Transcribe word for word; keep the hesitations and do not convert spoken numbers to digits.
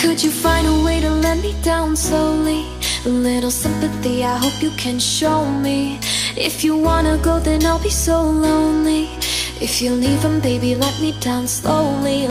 Could you find a way to let me down slowly? A little sympathy, I hope you can show me. If you wanna go, then I'll be so lonely. If you're leaving, baby, let me down slowly.